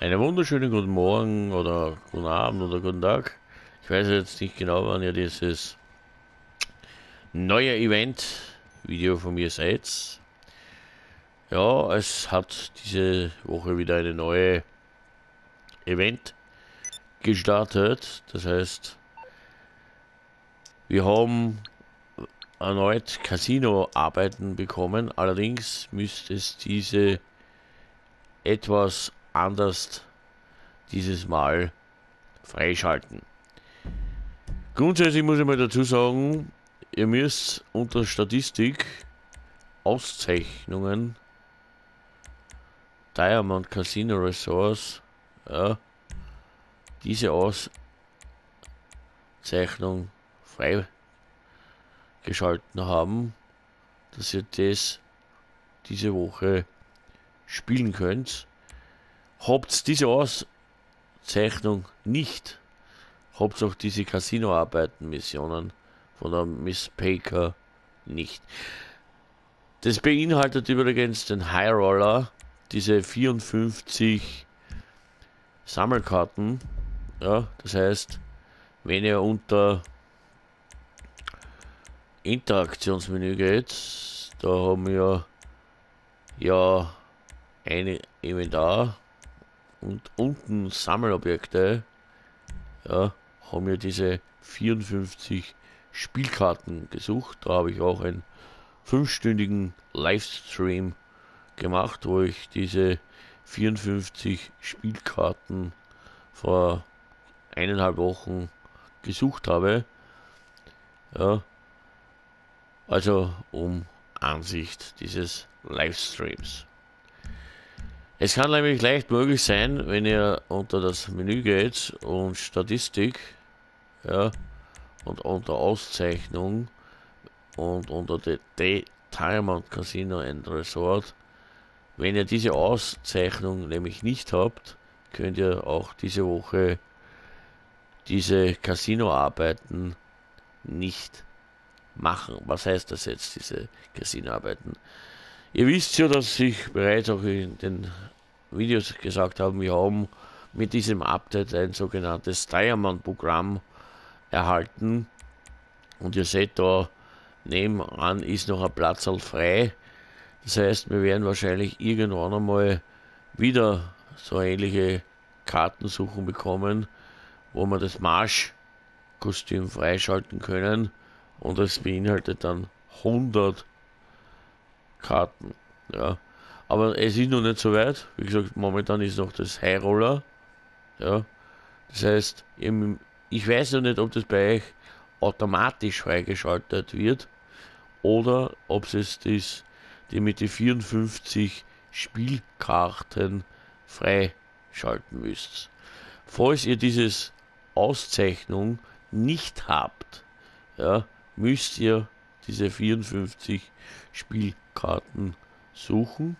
Einen wunderschönen guten Morgen oder guten Abend oder guten Tag. Ich weiß jetzt nicht genau, wann ihr dieses neue Event-Video von mir seid. Ja, es hat diese Woche wieder eine neue Event gestartet. Das heißt, wir haben erneut Casino-Arbeiten bekommen. Allerdings müsste es diese etwas anders dieses Mal freischalten. Grundsätzlich muss ich mal dazu sagen, ihr müsst unter Statistik Auszeichnungen Diamond Casino Resource, ja, diese Auszeichnung freigeschalten haben, dass ihr das diese Woche spielen könnt. Habt diese Auszeichnung nicht, habt auch diese Casino-Arbeiten-Missionen von der Miss Baker nicht. Das beinhaltet übrigens den High Roller, diese 54 Sammelkarten. Ja, das heißt, wenn ihr unter Interaktionsmenü geht, da haben wir ja ein Inventar und unten Sammelobjekte, ja, haben wir diese 54 Spielkarten gesucht. Da habe ich auch einen 5-stündigen Livestream gemacht, wo ich diese 54 Spielkarten vor 1,5 Wochen gesucht habe. Ja, also um Ansicht dieses Livestreams. Es kann nämlich leicht möglich sein, wenn ihr unter das Menü geht und Statistik, ja, und unter Auszeichnung und unter the Diamond Casino and Resort, wenn ihr diese Auszeichnung nämlich nicht habt, könnt ihr auch diese Woche diese Casino-Arbeiten nicht machen. Was heißt das jetzt, diese Casino-Arbeiten? Ihr wisst ja, dass ich bereits auch in den Videos gesagt habe, wir haben mit diesem Update ein sogenanntes Diamond-Programm erhalten. Und ihr seht da, nebenan ist noch ein Platz frei. Das heißt, wir werden wahrscheinlich irgendwann einmal wieder so ähnliche Kartensuchen bekommen, wo wir das Marsch-Kostüm freischalten können. Und das beinhaltet dann 100 Karten. Ja. Aber es ist noch nicht so weit. Wie gesagt, momentan ist noch das High Roller. Ja. Das heißt, ich weiß noch nicht, ob das bei euch automatisch freigeschaltet wird oder ob es das, die mit den 54 Spielkarten freischalten müsst. Falls ihr dieses Auszeichnung nicht habt, ja, müsst ihr diese 54 Spielkarten suchen.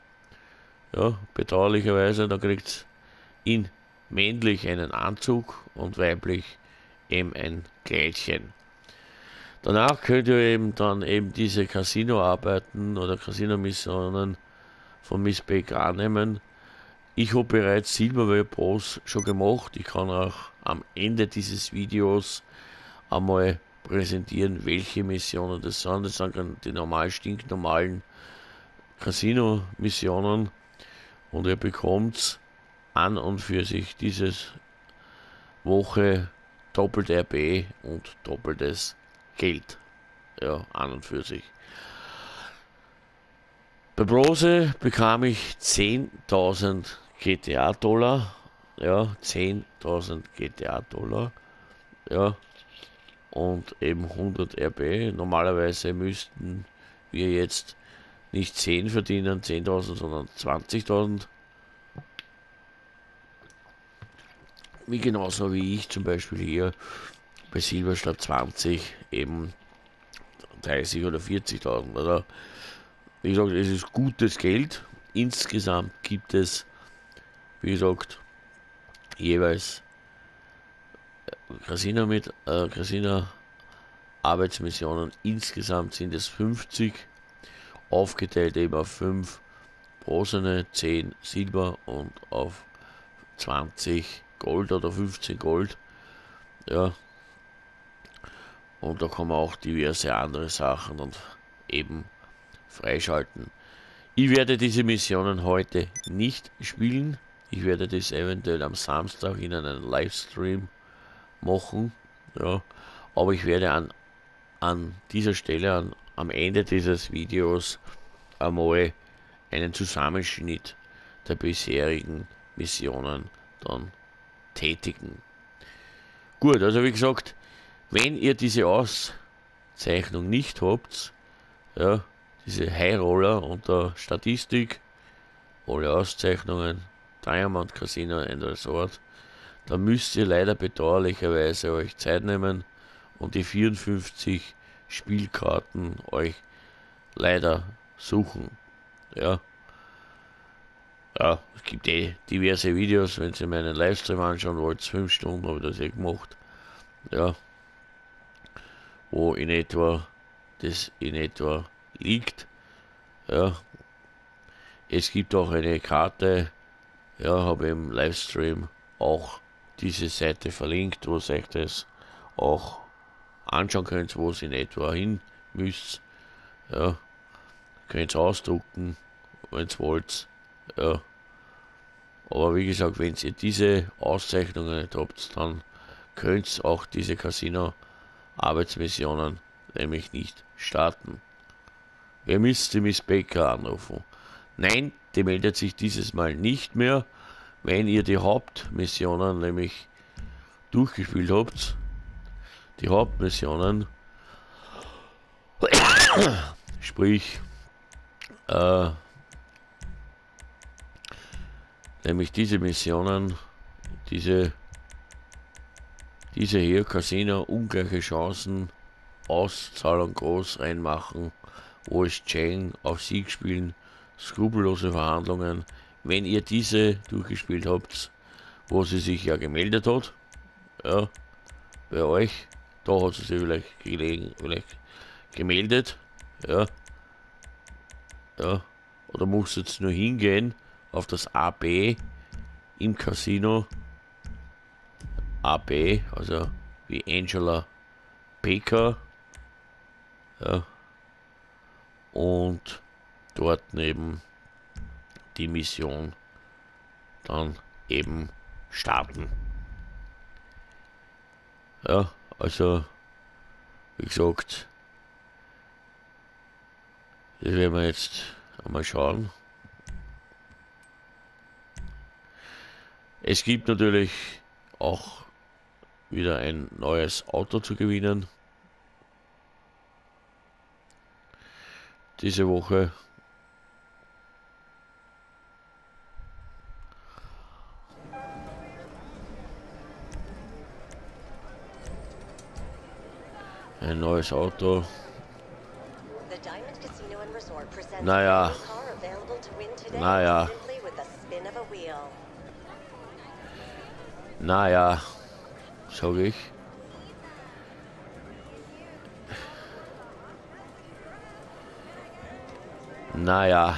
Ja, bedauerlicherweise, da kriegt in männlich einen Anzug und weiblich eben ein Kleidchen. Danach könnt ihr eben diese Casino-Arbeiten oder Casino-Missionen von Miss Baker annehmen. Ich habe bereits Silverware Pros schon gemacht. Ich kann auch am Ende dieses Videos einmal präsentieren, welche Missionen das sind. Das sind die stinknormalen Casino-Missionen und ihr bekommt an und für sich dieses Woche doppelt RB und doppeltes Geld. Ja, an und für sich. Bei Brose bekam ich 10.000 GTA-Dollar. Ja, 10.000 GTA-Dollar. Ja, und eben 100 RB. Normalerweise müssten wir jetzt nicht 10 verdienen, 10.000, sondern 20.000. Wie genauso wie ich zum Beispiel hier bei Silber statt 20 eben 30 oder 40.000. Oder wie gesagt, es ist gutes Geld. Insgesamt gibt es, wie gesagt, jeweils Casino Arbeitsmissionen. Insgesamt sind es 50, aufgeteilt eben auf 5 bronzene, 10 Silber und auf 20 Gold oder 15 Gold. Ja. Und da kann man auch diverse andere Sachen dann eben freischalten. Ich werde diese Missionen heute nicht spielen. Ich werde das eventuell am Samstag in einem Livestream machen. Ja. Aber ich werde an dieser Stelle, am Ende dieses Videos, einmal einen Zusammenschnitt der bisherigen Missionen dann tätigen. Gut, also wie gesagt, wenn ihr diese Auszeichnung nicht habt, ja, diese High Roller unter Statistik, alle Auszeichnungen, Diamond Casino and Resort, dann müsst ihr leider bedauerlicherweise euch Zeit nehmen und die 54 Spielkarten euch leider suchen. Ja. Ja, es gibt diverse Videos, wenn ihr meinen Livestream anschauen wollt, 5 Stunden habe ich das gemacht. Ja. Wo das in etwa liegt. Ja. Es gibt auch eine Karte, ja, habe im Livestream auch diese Seite verlinkt, wo ihr euch das auch anschauen könnt, wo es in etwa hin müsst. Ja. Könnt ihr ausdrucken, wenn ihr wollt. Ja. Aber wie gesagt, wenn ihr diese Auszeichnungen nicht habt, dann könnt ihr auch diese Casino-Arbeitsmissionen nämlich nicht starten. Wer müsst die Miss Baker anrufen? Nein, die meldet sich dieses Mal nicht mehr, wenn ihr die Hauptmissionen nämlich durchgespielt habt. Die Hauptmissionen, sprich, nämlich diese Missionen, diese hier, Casino, ungleiche Chancen, Auszahlung groß reinmachen, OS Chain, auf Sieg spielen, skrupellose Verhandlungen. Wenn ihr diese durchgespielt habt, wo sie sich ja gemeldet hat, ja, bei euch, da hat sie sich vielleicht gemeldet, ja, ja, oder muss jetzt nur hingehen auf das AB im Casino, AB, also wie Angela Baker, ja, und dort neben die Mission dann eben starten. Ja, also wie gesagt, das werden wir jetzt einmal schauen. Es gibt natürlich auch wieder ein neues Auto zu gewinnen. Diese Woche. Ein neues Auto. Naja. Naja. Naja, sag ich. Naja.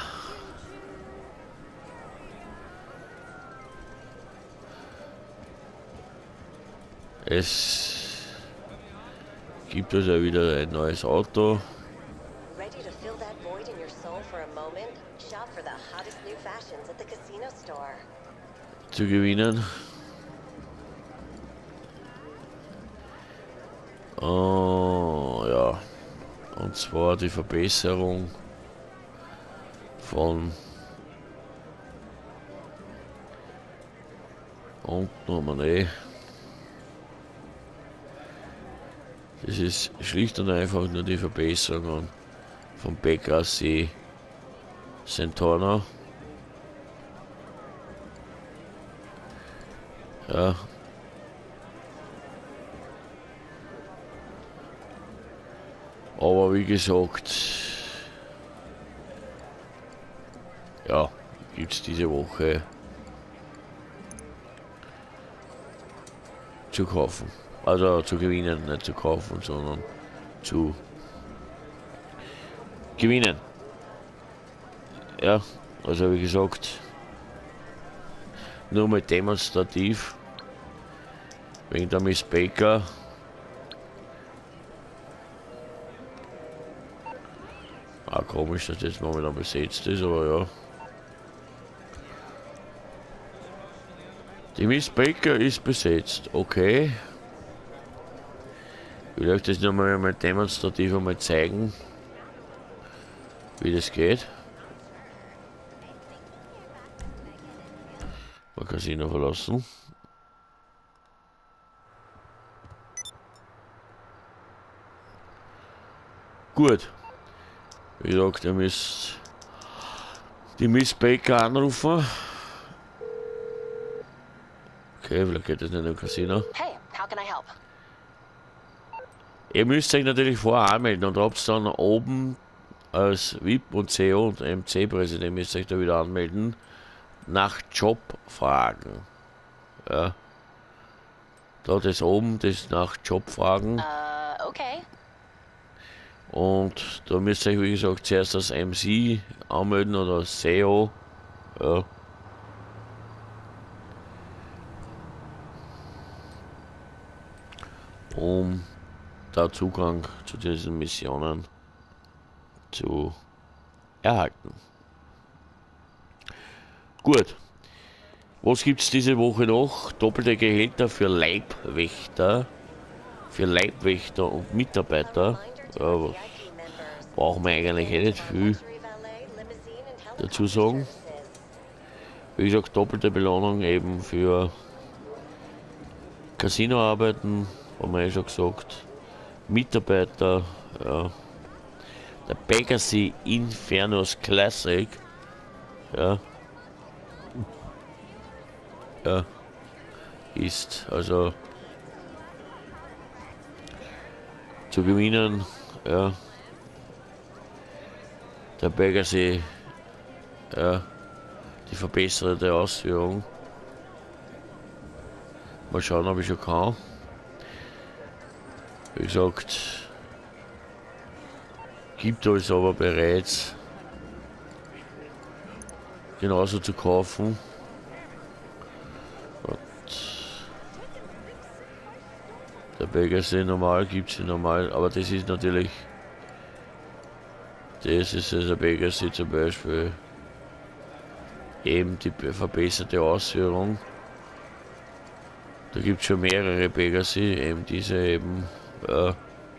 Es gibt also wieder ein neues Auto. Zu gewinnen. Oh, ja. Und zwar die Verbesserung von unten haben wir das ist schlicht und einfach nur die Verbesserung von Beckersee Santana. Ja. Aber wie gesagt, ja, gibt es diese Woche zu kaufen. Also zu gewinnen, nicht zu kaufen, sondern zu gewinnen. Ja, also wie gesagt, nur mal demonstrativ. Wegen der Miss Baker. Ah, komisch, dass das momentan besetzt ist, aber ja. Die Miss Baker ist besetzt, okay. Ich will euch das nochmal demonstrativ einmal zeigen, wie das geht. Man kann Casino verlassen. Gut. Wie gesagt, ihr müsst die Miss Baker anrufen. Okay, vielleicht geht das nicht im Casino. Hey, how can I help? Ihr müsst euch natürlich vorher anmelden und habt dann oben als VIP und CEO und MC-Präsident müsst euch da wieder anmelden. Nach Job fragen. Ja. Da das oben, das nach Job fragen. Okay. Und da müsst ihr euch, wie gesagt, zuerst als MC anmelden oder als CEO. Ja. Um da Zugang zu diesen Missionen zu erhalten. Gut. Was gibt es diese Woche noch? Doppelte Gehälter für Leibwächter. Für Leibwächter und Mitarbeiter. Ja, was brauchen wir eigentlich nicht viel dazu sagen. Wie gesagt, doppelte Belohnung eben für Casinoarbeiten, haben wir schon gesagt. Mitarbeiter, ja. Der Pegasus Infernus Classic, ja. Ja, ist also zu gewinnen, ja. Der Pegasus, ja, die verbesserte Ausführung. Mal schauen, ob ich schon kann. Wie gesagt, gibt es aber bereits genauso zu kaufen. Der Pegasus normal gibt es normal, aber das ist natürlich, das ist also Pegasus zum Beispiel eben die verbesserte Ausführung. Da gibt es schon mehrere Pegasus, eben diese eben, ja.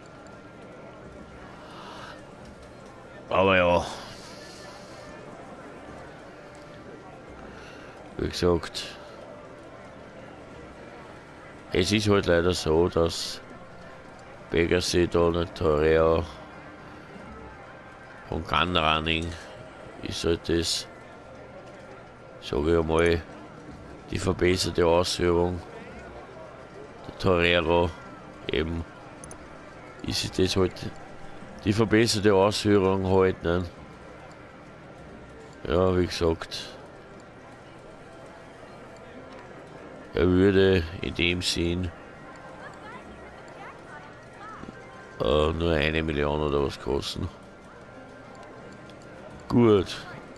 Aber ja, wie gesagt, es ist halt leider so, dass Pegasus da nicht teurer von Gunrunning ist halt das, sage ich einmal, die verbesserte Ausführung. Der Torero eben ist das halt die verbesserte Ausführung halt, ne? Ja, wie gesagt, er würde in dem Sinn nur 1 Million oder was kosten. Gut.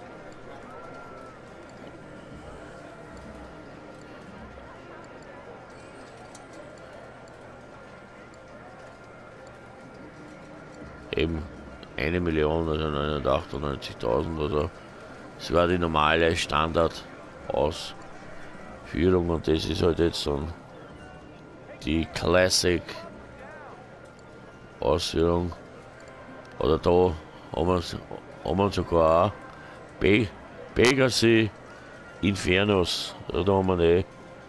Eben 1 Million, also 998.000 oder so. Das war die normale Standardausführung und das ist halt jetzt dann die Classic Ausführung. Oder da haben wir sogar auch Pegasus Infernus. Da haben wir die.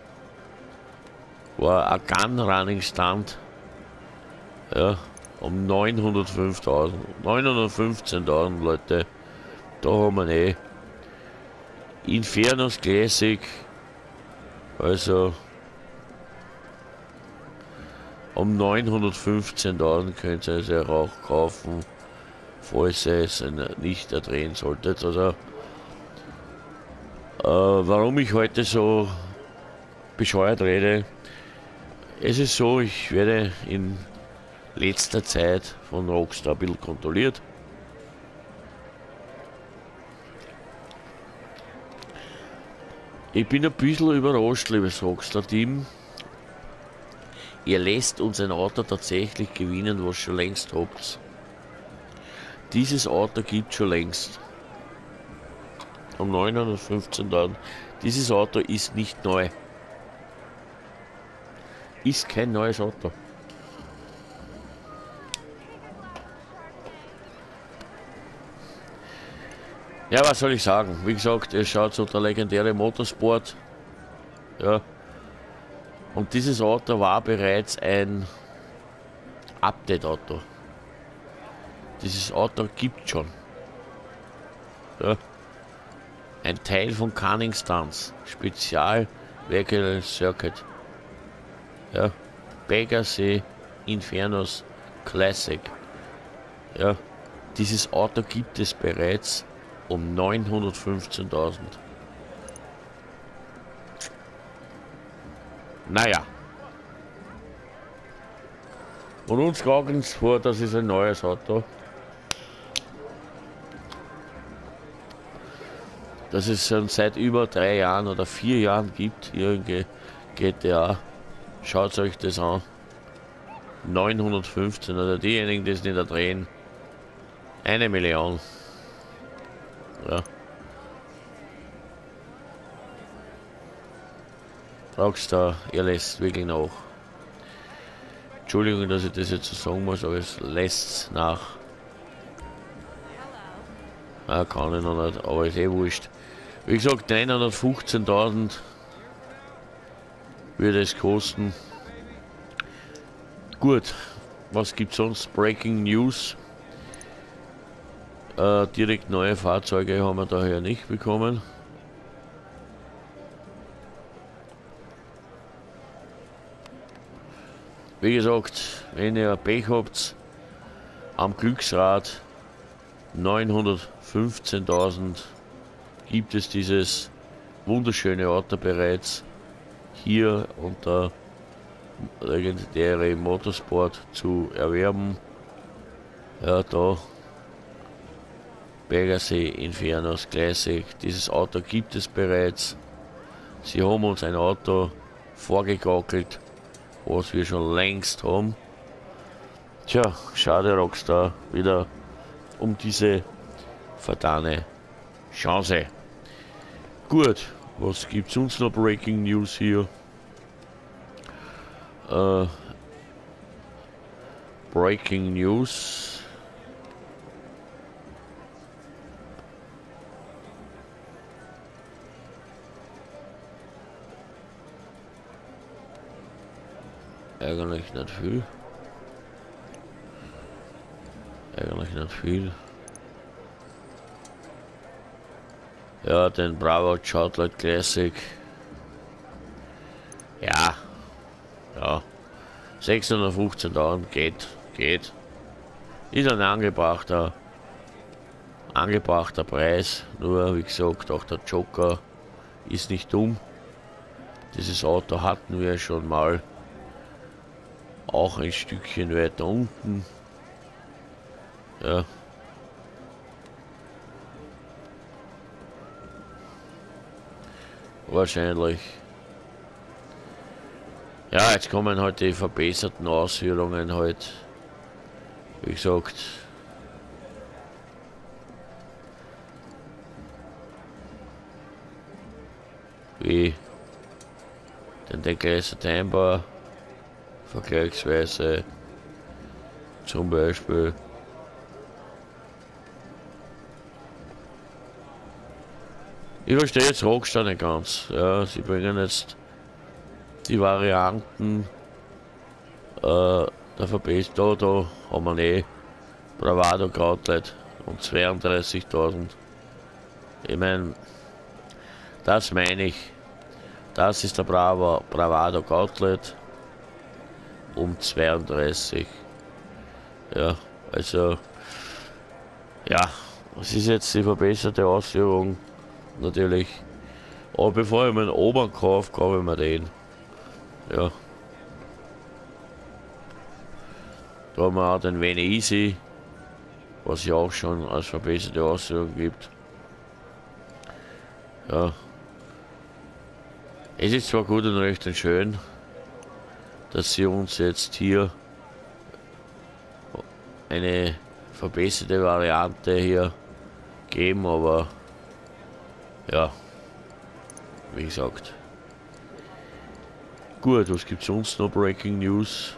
War ein Gunrunning Stand. Ja, um 905.000. 915.000 Leute. Da haben wir eh Infernus Classic. Also um 915.000 könnt ihr es ja auch kaufen, falls ihr es nicht erdrehen solltet. Also warum ich heute so bescheuert rede, es ist so, ich werde in letzter Zeit von Rockstar ein bisschen kontrolliert. Ich bin ein bisschen überrascht, liebes Rockstar-Team. Ihr lässt uns ein Auto tatsächlich gewinnen, was schon längst habt. Dieses Auto gibt schon längst. Um 915 Tagen. Dieses Auto ist nicht neu. Ist kein neues Auto. Ja, was soll ich sagen? Wie gesagt, es schaut so der legendäre Motorsport. Ja. Und dieses Auto war bereits ein Update-Auto. Dieses Auto gibt schon. Ja. Ein Teil von Cunningstons. Spezial Vehicle Circuit. Ja. Pegasus Infernos Classic. Ja. Dieses Auto gibt es bereits um 915.000. Naja. Und uns klagen es vor, das ist ein neues Auto. Das es schon seit über 3 Jahren oder 4 Jahren gibt, hier in GTA. Schaut euch das an. 915, oder diejenigen, die es nicht drehen. 1 Million. Ja. Rockstar, ihr lässt wirklich nach. Entschuldigung, dass ich das jetzt so sagen muss, aber es lässt nach. Ja, kann ich noch nicht, aber ist eh wurscht. Wie gesagt, 915.000 würde es kosten. Gut, was gibt sonst? Breaking News. Direkt neue Fahrzeuge haben wir daher nicht bekommen. Wie gesagt, wenn ihr Pech habt, am Glücksrad 915.000 gibt es dieses wunderschöne Auto bereits hier unter legendäre Motorsport zu erwerben. Ja, da Pegasus Infernos Classic. Dieses Auto gibt es bereits. Sie haben uns ein Auto vorgegaukelt, was wir schon längst haben. Tja, schade Rockstar, wieder um diese vertane Chance. Gut, was gibt's uns noch Breaking News hier? Breaking News. Eigentlich nicht viel. Eigentlich nicht viel. Ja, den Bravo Charlotte Classic. Ja. Ja. 615.000 geht. Ist ein angebrachter Preis. Nur, wie gesagt, auch der Joker ist nicht dumm. Dieses Auto hatten wir schon mal. Auch ein Stückchen weiter unten. Ja. Wahrscheinlich. Ja, jetzt kommen halt die verbesserten Ausführungen halt. Wie gesagt. Wie den Deckel September. Vergleichsweise zum Beispiel ich verstehe jetzt Rockstar nicht ganz. Ja, sie bringen jetzt die Varianten der Verbesserung. Da haben wir eh Bravado Gauntlet um 32.000. Ich meine, das meine ich. Das ist der Bravado Gauntlet um 32. Ja, also ja, es ist jetzt die verbesserte Ausführung natürlich. Aber bevor ich meinen Obern kaufe, kaufe ich mir den. Ja. Da haben wir auch den Vene Easy, was ja auch schon als verbesserte Ausführung gibt. Ja. Es ist zwar gut und recht und schön, dass sie uns jetzt hier eine verbesserte Variante hier geben, aber ja, wie gesagt. Gut, was gibt's sonst noch? Breaking News.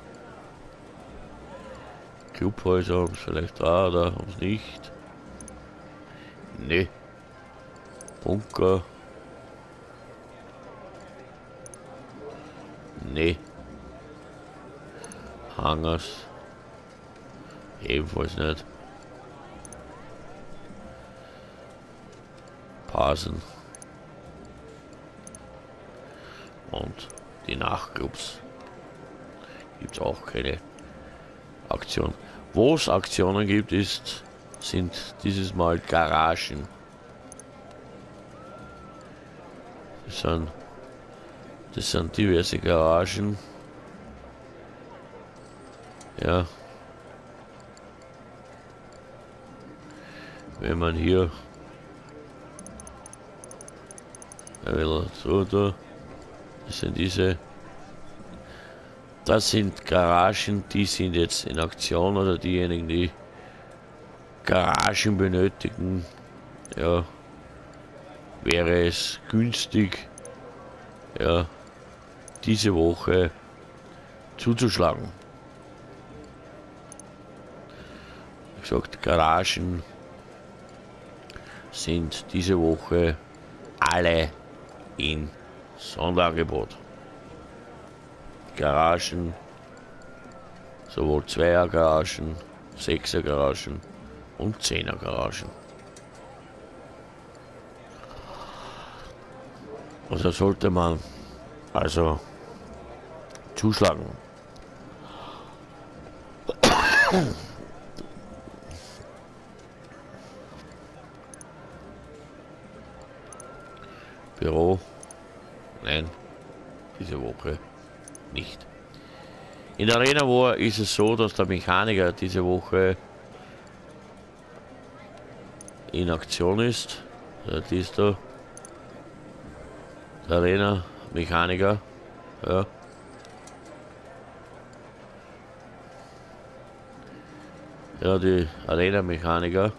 Clubhäuser haben es vielleicht auch oder haben es nicht. Ne. Bunker. Ne. Hangars. Ebenfalls nicht. Pasen. Und die Nachtclubs. Gibt es auch keine Aktion. Wo es Aktionen gibt, sind dieses Mal Garagen. Das sind diverse Garagen. Ja. Wenn man hier so da, das sind Garagen, die sind jetzt in Aktion, oder diejenigen, die Garagen benötigen, ja, wäre es günstig, ja, diese Woche zuzuschlagen. Wie gesagt, Garagen sind diese Woche alle in Sonderangebot. Garagen, sowohl 2er Garagen, 6er Garagen und 10er Garagen. Also sollte man also zuschlagen. Büro, nein, diese Woche nicht. In der Arena War ist es so, dass der Mechaniker diese Woche in Aktion ist. Die ist da. Der Arena Mechaniker. Ja. Ja, die Arena Mechaniker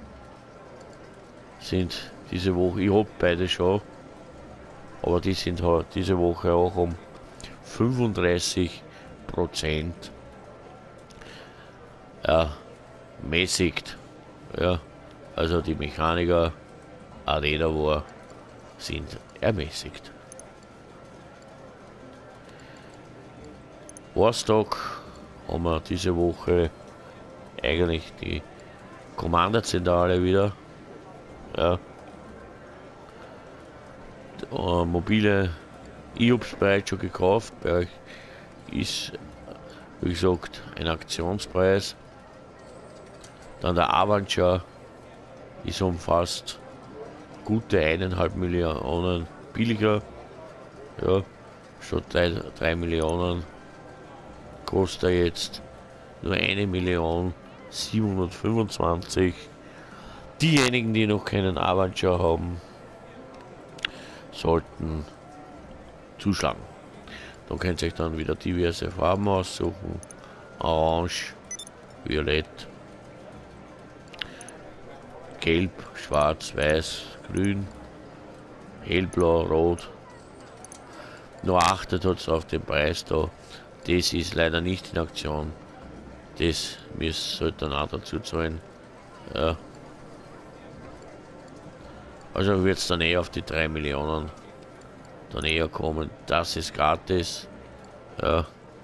sind diese Woche, ich hab beide schon, aber die sind halt diese Woche auch um 35% ermäßigt. Ja, also die Mechaniker Arena War sind ermäßigt. Warstock haben wir diese Woche eigentlich die Commander-Zentrale wieder. Ja. Mobile, ich hab's bereits schon gekauft. Bei euch ist, wie gesagt, ein Aktionspreis. Dann der Avenger ist um fast gute 1,5 Millionen billiger. Ja, statt 3 Millionen kostet er jetzt nur 1.725.000. Diejenigen, die noch keinen Avenger haben, sollten zuschlagen. Da könnt ihr euch dann wieder diverse Farben aussuchen. Orange, Violett, Gelb, Schwarz, Weiß, Grün, Hellblau, Rot. Nur achtet hat auf den Preis da. Das ist leider nicht in Aktion. Das sollte dann auch dazu zahlen. Ja. Also wird es dann eher auf die 3 Millionen dann eher kommen. Das ist gratis. Ja.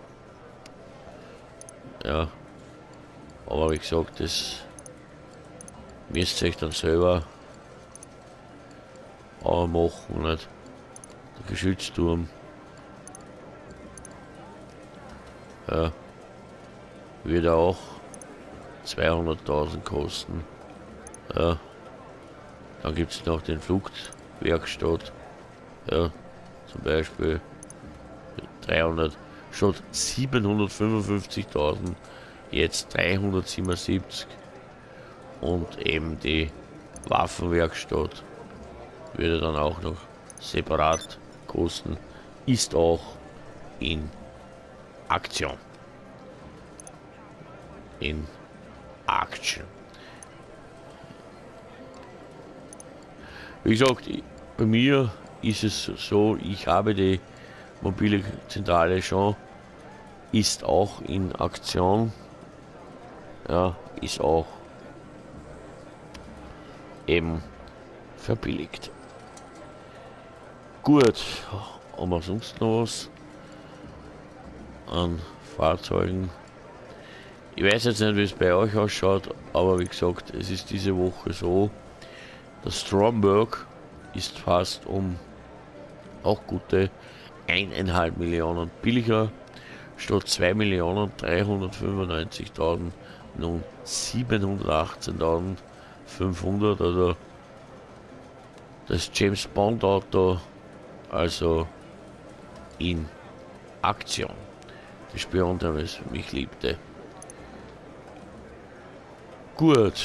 Ja. Aber wie gesagt, das müsst ihr euch dann selber auch machen, nicht? Der Geschützturm. Ja. Wird auch 200.000 kosten. Ja. Dann gibt es noch den Flugwerkstatt. Ja. Zum Beispiel 300, statt 755.000, jetzt 377. Und eben die Waffenwerkstatt würde dann auch noch separat kosten, ist auch in Aktion. In Action. Wie gesagt, bei mir ist es so, ich habe die mobile Zentrale schon, ist auch in Aktion, ja, ist auch eben verbilligt. Gut, haben wir sonst noch was an Fahrzeugen? Ich weiß jetzt nicht, wie es bei euch ausschaut, aber wie gesagt, es ist diese Woche so, das Stromberg ist fast um auch gute 1,5 Millionen billiger, statt 2.395.000 nun 718.500, also das James Bond Auto, also in Aktion. Die Spion, der es mich liebte. Gut.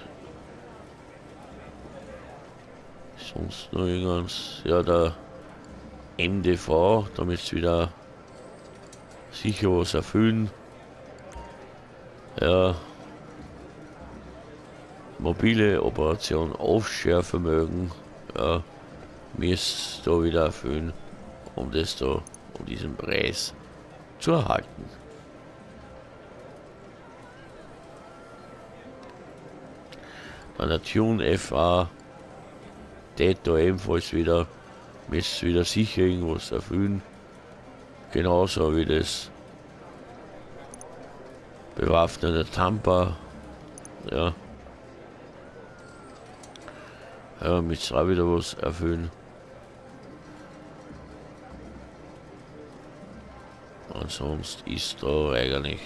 Sonst noch irgendwas. Ja, der MDV, da müsst ihr wieder sicher was erfüllen. Ja. Mobile Operation Aufschervermögen. Ja. Müsst da wieder erfüllen, um das da, um diesen Preis zu erhalten. Bei der Tune FA da ebenfalls wieder, müsst wieder sicher irgendwas erfüllen. Genauso wie das bewaffnete Tampa. Ja. Ja, müsst auch wieder was erfüllen. Ansonsten ist da eigentlich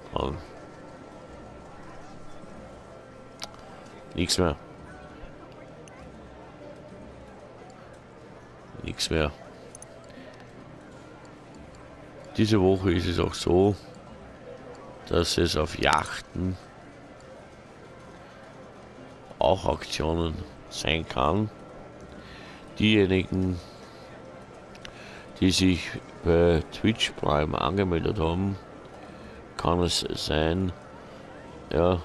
nichts mehr. Nichts mehr. Diese Woche ist es auch so, dass es auf Yachten auch Aktionen sein kann. Diejenigen, die sich bei Twitch Prime angemeldet haben, kann es sein, ja,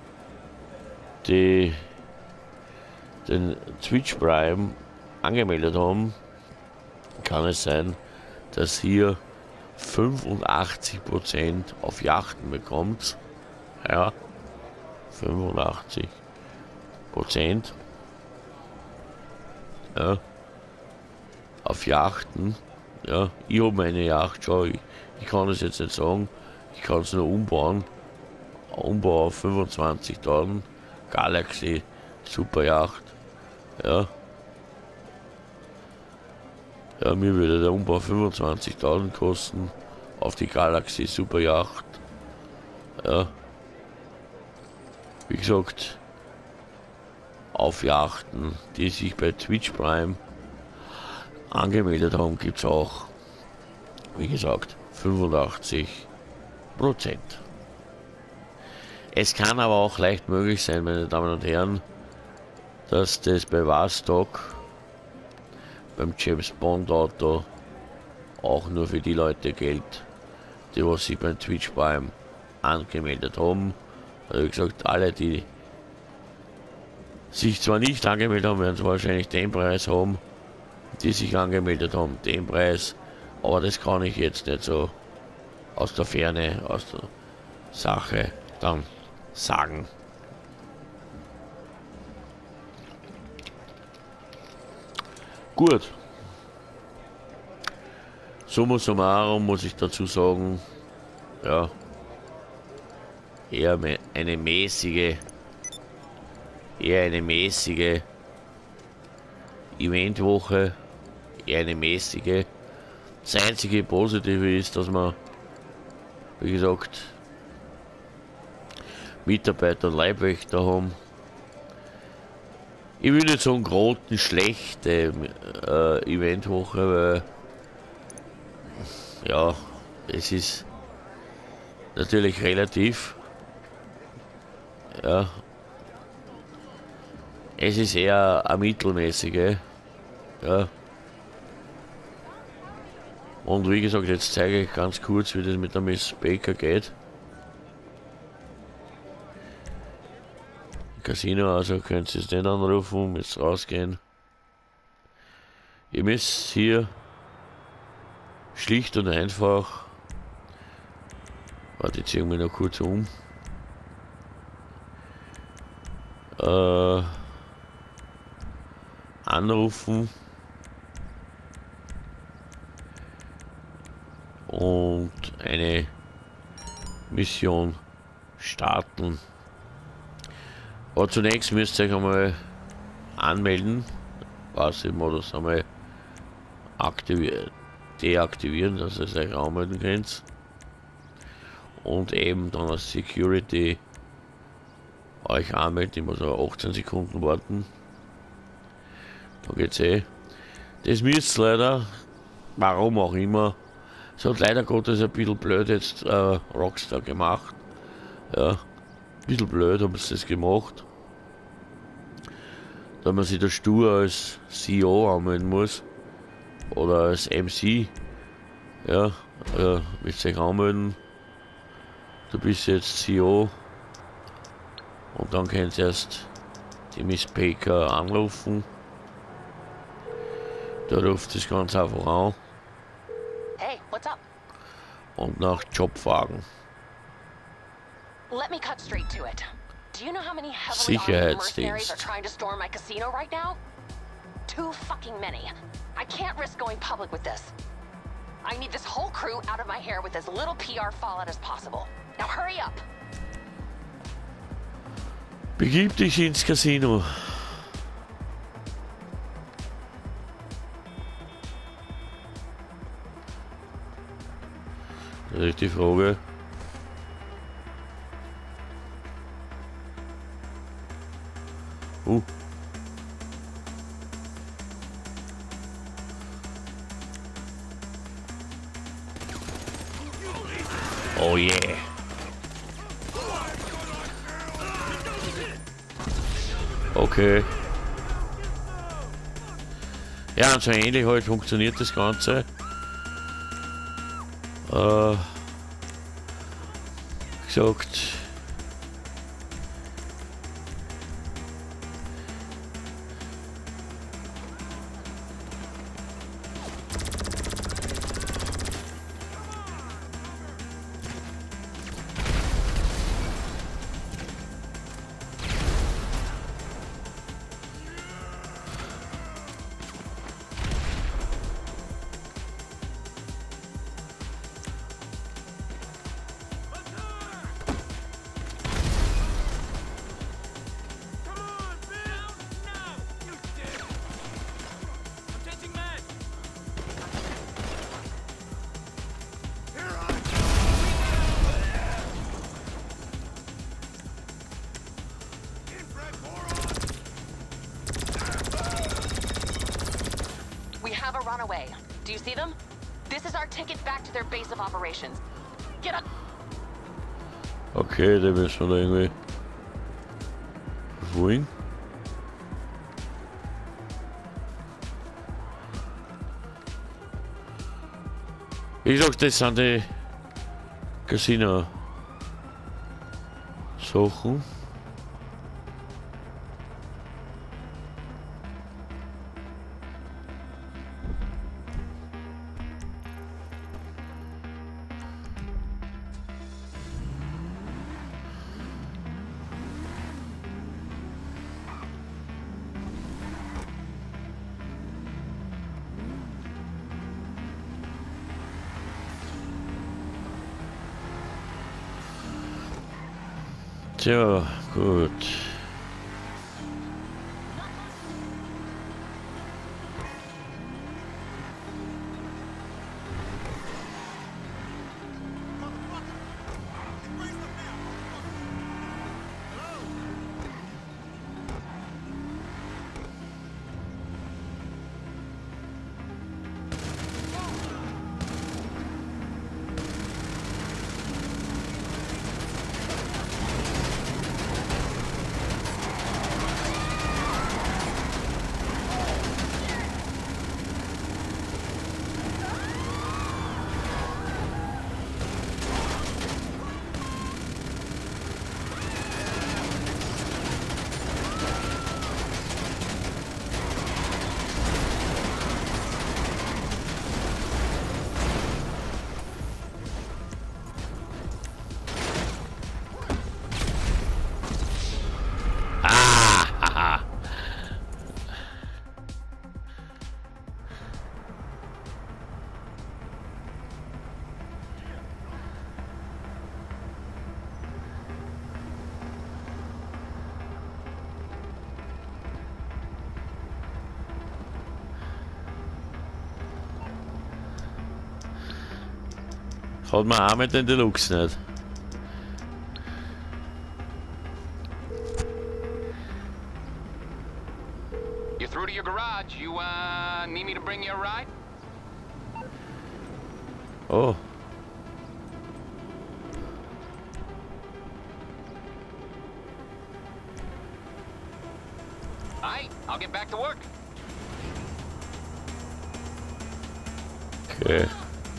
die den Twitch Prime angemeldet haben, kann es sein, dass hier 85% auf Yachten bekommt. Ja, 85%. Ja, auf Yachten. Ja, ich habe meine Yacht schon. Ich kann es jetzt nicht sagen. Ich kann es nur umbauen. Umbau auf 25.000. Galaxy Superjacht. Ja. Ja, mir würde der Umbau 25.000 kosten. Auf die Galaxy Superjacht. Ja. Wie gesagt, auf Yachten, die sich bei Twitch Prime angemeldet haben, gibt es auch, wie gesagt, 85%. Es kann aber auch leicht möglich sein, meine Damen und Herren, dass das bei Warstock, beim James Bond Auto, auch nur für die Leute gilt, die was sich beim Twitch Prime angemeldet haben. Also wie gesagt, alle, die sich zwar nicht angemeldet haben, werden wahrscheinlich den Preis haben, die sich angemeldet haben, den Preis, aber das kann ich jetzt nicht so aus der Ferne, aus der Sache dann sagen. Gut. Summa summarum muss ich dazu sagen, ja, eher eine mäßige Eventwoche, eher eine mäßige. Das einzige Positive ist, dass wir, wie gesagt, Mitarbeiter und Leibwächter haben. Ich würde nicht sagen, großen schlechte Eventwoche, weil ja, es ist natürlich relativ. Ja, es ist eher eine mittelmäßige. Ja. Und wie gesagt, jetzt zeige ich ganz kurz, wie das mit der Miss Baker geht. Casino, also könnt ihr es nicht anrufen, müsst rausgehen. Ihr müsst hier schlicht und einfach, warte, ich ziehe mich noch kurz um. Anrufen und eine Mission starten. Aber zunächst müsst ihr euch einmal anmelden, Passiv-Modus einmal deaktivieren, dass ihr es euch anmelden könnt. Und eben dann als Security euch anmelden, ich muss aber 18 Sekunden warten. Da geht's eh. Das müsst leider, warum auch immer, es hat leider Gottes ein bisschen blöd jetzt Rockstar gemacht. Ja, ein bisschen blöd haben sie das gemacht. Da man sich da stur als CEO anmelden muss. Oder als MC. Ja, willst du dich anmelden. Du bist jetzt CEO. Und dann könnt ihr erst die Miss Baker anrufen. Da ruft es ganz einfach an. Hey, what's up? Und nach Job fragen. Let me cut straight to it. Do you know how many heavily armed mercenaries are Sicherheitsdienst. trying to storm my casino right now? Too fucking many. I can't risk going public with this. I need this whole crew out of my hair with as little PR fallout as possible. Now hurry up. Begib dich ins Casino. Das ist die Frage. Oh yeah. Okay. Ja, und so ähnlich halt funktioniert das Ganze. Gesagt. We have a runaway. Do you see them? This is our ticket back to their base of operations. Get up. Okay, den müssen wir da irgendwie verfolgen. Wie gesagt, das sind die Casino-Sachen. Tja, gut. Hat man auch mit den Deluxe nicht. You're through to your garage. You, need me to bring you a ride? Oh. Alright, I'll get back to work. Okay.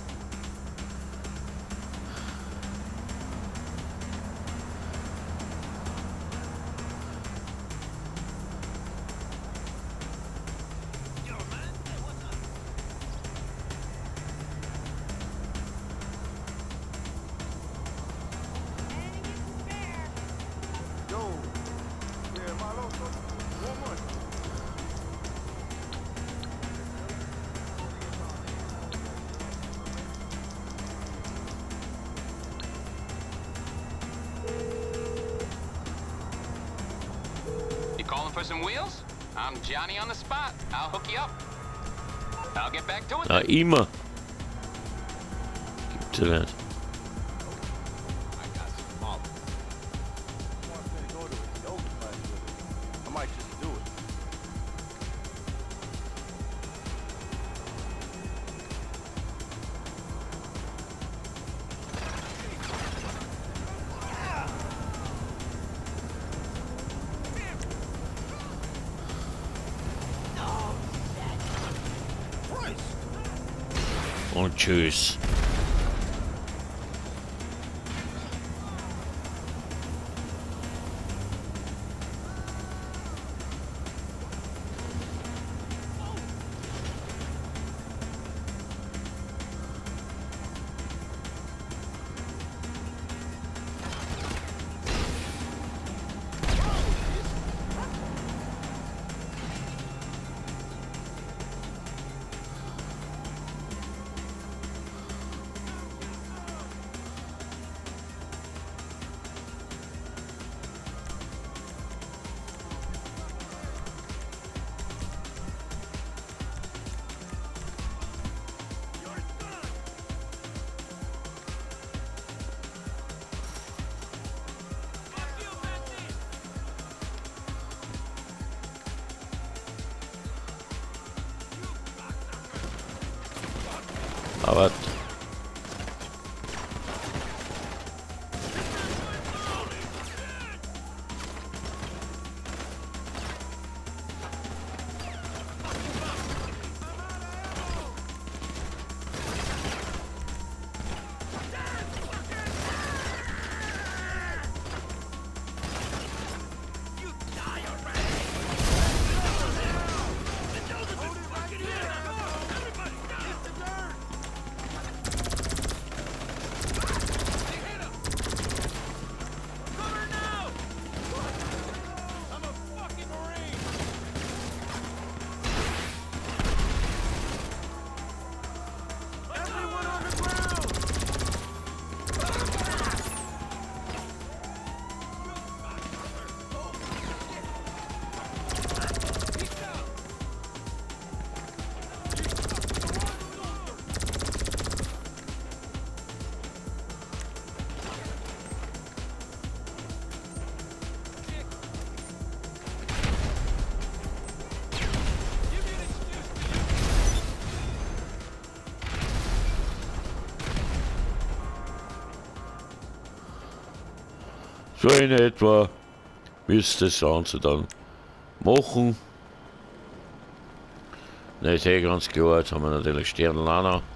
Calling for some wheels? I'm Johnny on the spot. I'll hook you up. I'll get back to it. Na, immer. Gibt's ja nicht. Und tschüss. Aber so in etwa müsste das Ganze dann machen. Nicht ganz klar, jetzt haben wir natürlich Sternl auch noch.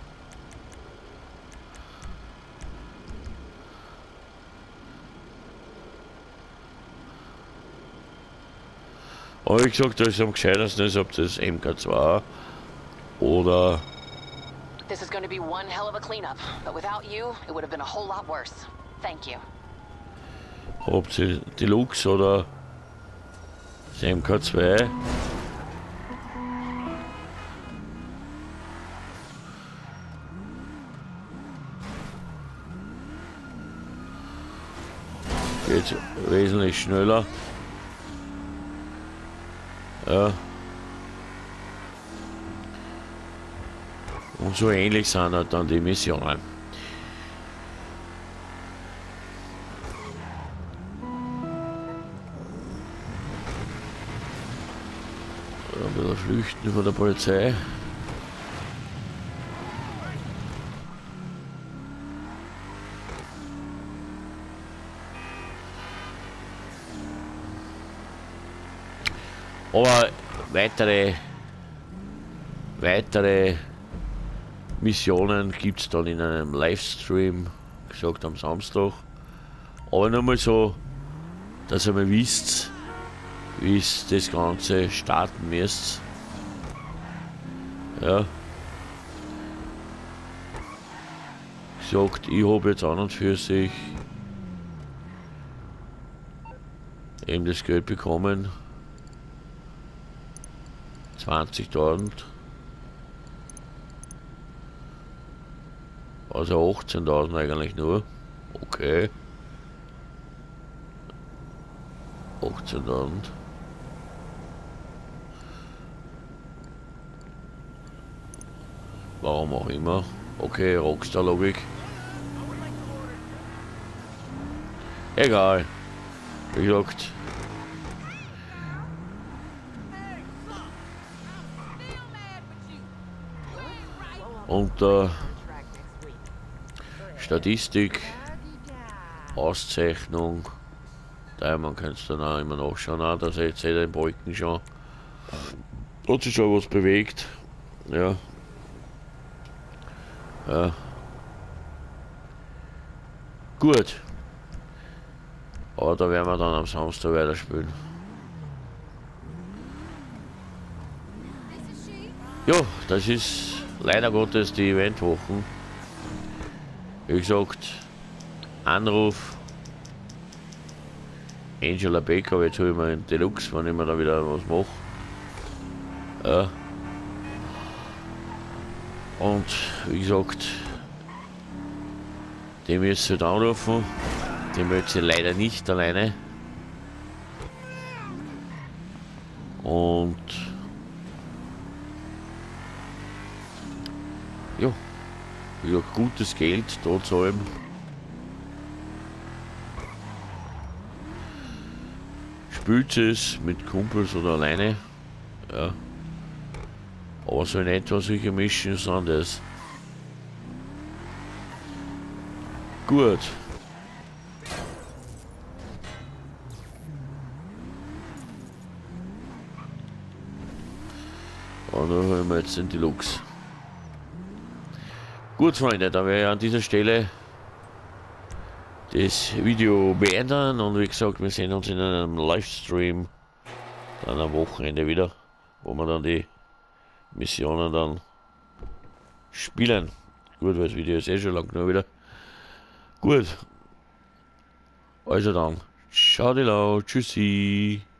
Aber wie gesagt, da ist am gescheitesten ist, ob das MK2 oder... This is going to be one hell of a cleanup, but without you, it would have been a whole lot worse. Thank you. Ob sie Deluxe oder das MK2. Geht wesentlich schneller. Ja. Und so ähnlich sind halt dann die Missionen. Flüchten von der Polizei. Aber weitere Missionen gibt es dann in einem Livestream, gesagt am Samstag. Aber nur mal so, dass ihr mal wisst, wie es das Ganze starten müsst. Ja. Gesagt, ich habe jetzt an und für sich eben das Geld bekommen. 20.000. Also 18.000 eigentlich nur. Okay. 18.000. Warum auch immer. Okay, Rockstar-Logik. Egal. Wie gesagt. Unter Statistik, Auszeichnung, da man kann es dann auch immer nachschauen, auch, dass er jetzt den Balken schon hat sich schon was bewegt. Ja. Ja. Gut. Aber da werden wir dann am Samstag weiterspielen. Ja, das ist leider Gottes die Eventwochen. Wie gesagt, Anruf Angela Baker, jetzt habe ich mal einen Deluxe, wenn ich mir da wieder was mache. Ja. Und wie gesagt, die müsst ihr anrufen. Die möchte ich leider nicht alleine. Und ja, wie gesagt, gutes Geld da zahlen. Spielt es mit Kumpels oder alleine. Ja. Aber so in etwa solche Mischen sind das. Gut. Und dann holen wir jetzt den Deluxe. Gut, Freunde, da werde ich an dieser Stelle das Video beenden und wie gesagt, wir sehen uns in einem Livestream dann am Wochenende wieder, wo wir dann die Missionen dann spielen. Gut, weil das Video ist eh schon lang genug wieder. Gut. Also dann, ciao die Lau, tschüssi.